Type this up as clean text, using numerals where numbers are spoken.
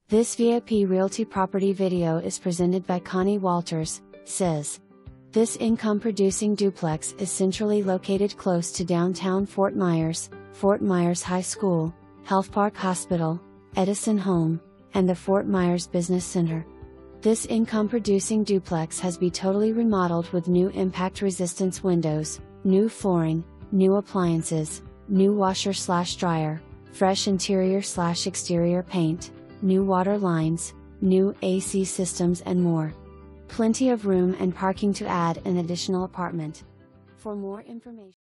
This VIP Realty property video is presented by Connie Walters, Sis. This income-producing duplex is centrally located close to downtown Fort Myers High School, Health Park Hospital, Edison Home, and the Fort Myers Business Center. This income-producing duplex has been totally remodeled with new impact-resistance windows, new flooring, new appliances, new washer/dryer, fresh interior/exterior paint, new water lines, new AC systems and more. Plenty of room and parking to add an additional apartment. For more information